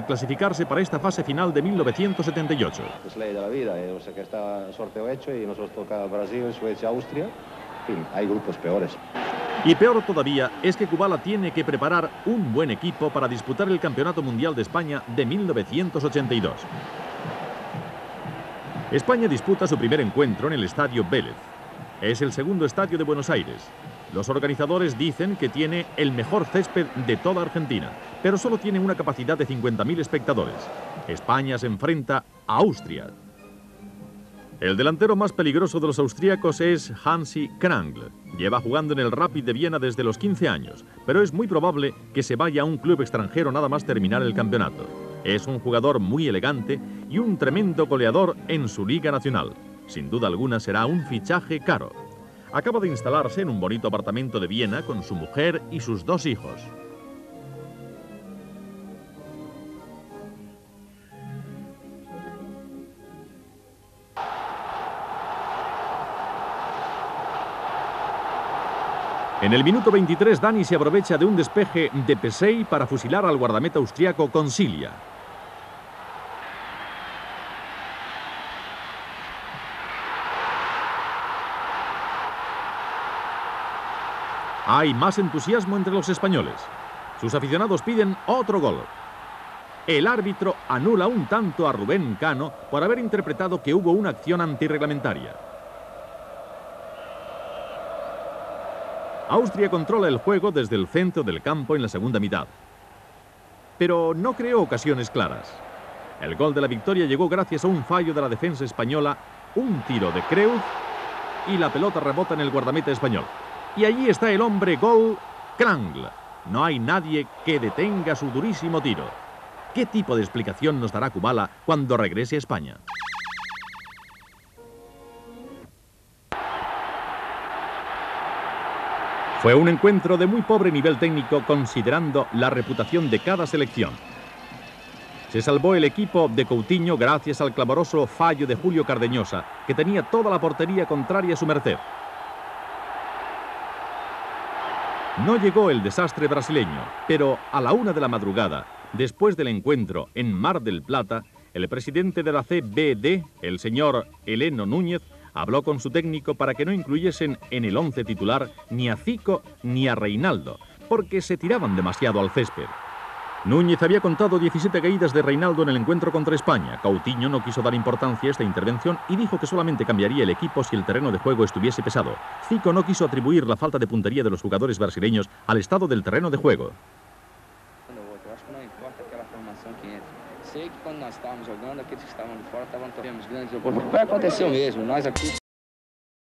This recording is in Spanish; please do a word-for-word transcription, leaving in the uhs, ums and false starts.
clasificarse para esta fase final de mil novecientos setenta y ocho. Es ley de la vida, eh, o sea que está sorteo hecho y nosotros toca Brasil, Suecia, Austria. En fin, hay grupos peores. Y peor todavía es que Kubala tiene que preparar un buen equipo para disputar el Campeonato Mundial de España de mil novecientos ochenta y dos. España disputa su primer encuentro en el Estadio Vélez. Es el segundo estadio de Buenos Aires. Los organizadores dicen que tiene el mejor césped de toda Argentina, pero solo tiene una capacidad de cincuenta mil espectadores. España se enfrenta a Austria. El delantero más peligroso de los austríacos es Hansi Krangl. Lleva jugando en el Rapid de Viena desde los quince años, pero es muy probable que se vaya a un club extranjero nada más terminar el campeonato. Es un jugador muy elegante y un tremendo goleador en su liga nacional. Sin duda alguna será un fichaje caro. Acaba de instalarse en un bonito apartamento de Viena con su mujer y sus dos hijos. En el minuto veintitrés, Dani se aprovecha de un despeje de Pesey para fusilar al guardameta austriaco Concilia. Hay más entusiasmo entre los españoles. Sus aficionados piden otro gol. El árbitro anula un tanto a Rubén Cano por haber interpretado que hubo una acción antirreglamentaria. Austria controla el juego desde el centro del campo en la segunda mitad, pero no creó ocasiones claras. El gol de la victoria llegó gracias a un fallo de la defensa española, un tiro de Creuz y la pelota rebota en el guardameta español. Y allí está el hombre gol, Krangl. No hay nadie que detenga su durísimo tiro. ¿Qué tipo de explicación nos dará Kubala cuando regrese a España? Fue un encuentro de muy pobre nivel técnico considerando la reputación de cada selección. Se salvó el equipo de Coutinho gracias al clamoroso fallo de Julio Cardeñosa, que tenía toda la portería contraria a su merced. No llegó el desastre brasileño, pero a la una de la madrugada, después del encuentro en Mar del Plata, el presidente de la C B D, el señor Heleno Núñez, habló con su técnico para que no incluyesen en el once titular ni a Zico ni a Reinaldo, porque se tiraban demasiado al césped. Núñez había contado diecisiete caídas de Reinaldo en el encuentro contra España. Coutinho no quiso dar importancia a esta intervención y dijo que solamente cambiaría el equipo si el terreno de juego estuviese pesado. Zico no quiso atribuir la falta de puntería de los jugadores brasileños al estado del terreno de juego. Sei que quando nós estávamos jogando, aqueles que estavam de fora estavam tendo grandes oportunidades. Foi aconteceu mesmo, nós aqui